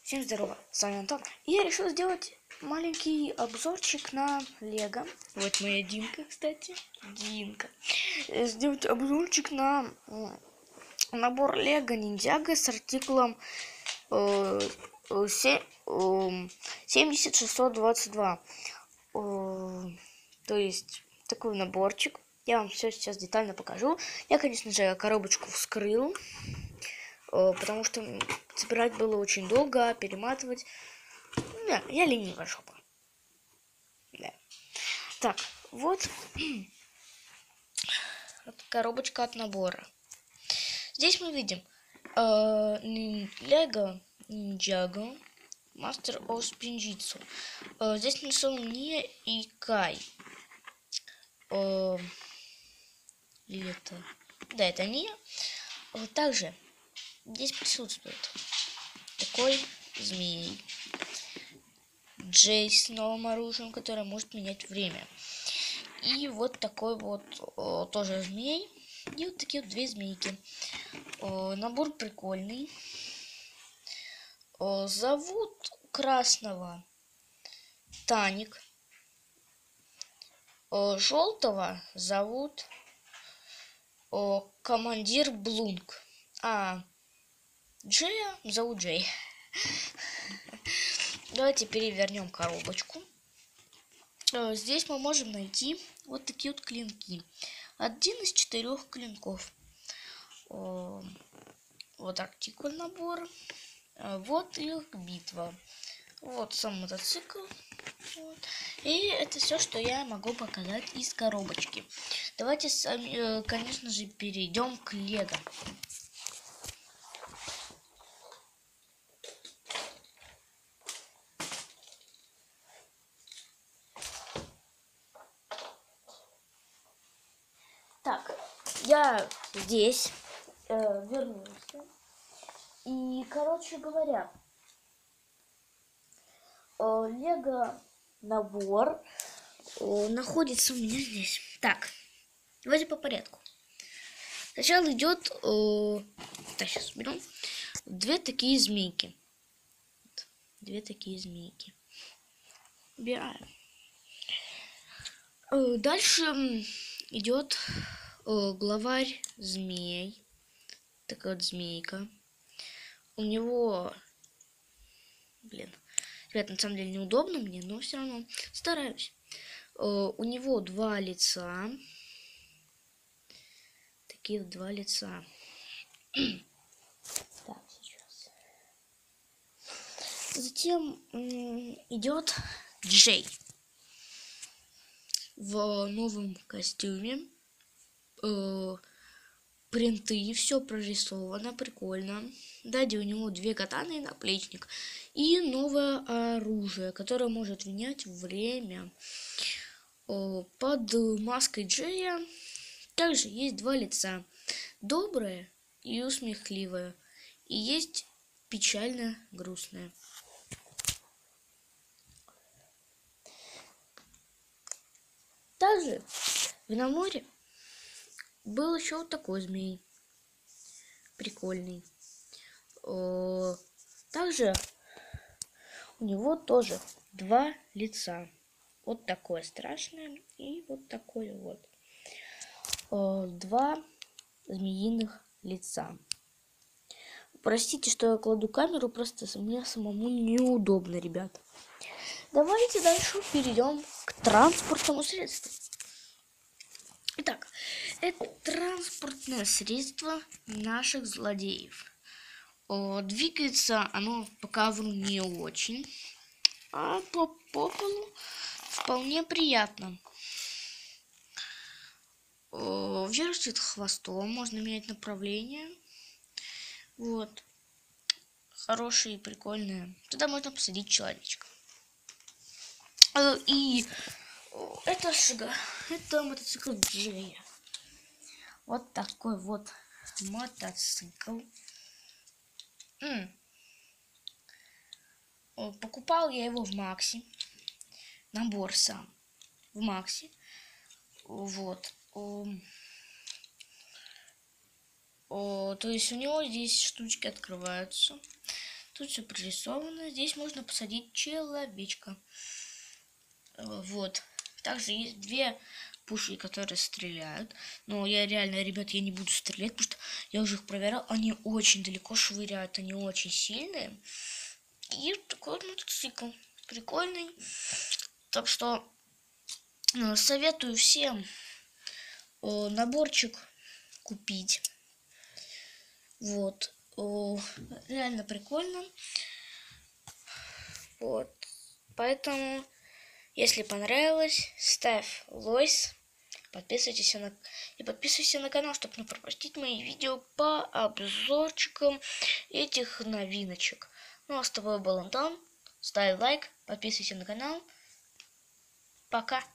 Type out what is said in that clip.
Всем здорово, с вами Антон. И я решил сделать маленький обзорчик на Лего. Вот моя Динка, кстати. Динка. Сделать обзорчик на набор Лего Ниндзяго с артикулом 70622. То есть такой наборчик. Я вам все сейчас детально покажу. Я, конечно же, коробочку вскрыл, потому что собирать было очень долго, перематывать. Да, я ленивая жопа. Да. Так, вот коробочка от набора. Здесь мы видим Lego Ninjago Master of Spinjitzu. Здесь нарисован Не и Кай. Или это... Да, это Не. Также здесь присутствует такой змей. Джей с новым оружием, который может менять время. И вот такой вот тоже змей. И вот такие вот две змейки. Набор прикольный. Зовут красного Таник. Желтого зовут командир Блунк. А Джея зовут Джей. Давайте перевернем коробочку. Здесь мы можем найти вот такие вот клинки. Один из 4 клинков. Вот артикуль набора. Вот их битва. Вот сам мотоцикл. Вот. И это все, что я могу показать из коробочки. Давайте, конечно же, перейдем к Лего. Так, я здесь вернулся. И, короче говоря, Лего набор находится у меня здесь. Так, давайте по порядку. Сначала идет, так, сейчас берем, две такие змейки. Две такие змейки. Убираем. Дальше идет главарь змей. Такая вот змейка. У него, ребят, на самом деле неудобно мне, но все равно стараюсь. У него 2 лица. Такие вот 2 лица. Так, сейчас. Затем идет Джей в новом костюме. Принты, все прорисовано, прикольно. Сзади у него 2 катаны и наплечник. И новое оружие, которое может менять время. Под маской Джея также есть 2 лица. Доброе и усмехливое. И есть печально грустное. Также в наборе был еще вот такой змей. Прикольный. Также у него тоже 2 лица. Вот такое страшное и вот такое вот. 2 змеиных лица. Простите, что я кладу камеру, просто мне самому неудобно, ребят. Давайте дальше перейдем к транспортному средству. Итак, это транспортное средство наших злодеев. Двигается оно по ковру не очень, а по полу вполне приятно. Вертит хвостом, можно менять направление. Вот. Хорошие и прикольные. Туда можно посадить человечка. И это мотоцикл Джея. Вот такой вот мотоцикл. Покупал я его в Максе. Набор сам в Максе. Вот. То есть у него здесь штучки открываются. Тут все прорисовано. Здесь можно посадить человечка. Вот. Также есть две пушки, которые стреляют. Но я реально, ребят, я не буду стрелять, потому что я уже их проверял. Они очень далеко швыряют, они очень сильные. И такой вот мотоцикл. Прикольный. Так что советую всем наборчик купить. Вот. Реально прикольно. Вот. Поэтому, если понравилось, ставь лайк, подписывайся на канал, чтобы не пропустить мои видео по обзорчикам этих новиночек. Ну а с тобой был Антон. Ставь лайк, подписывайся на канал. Пока.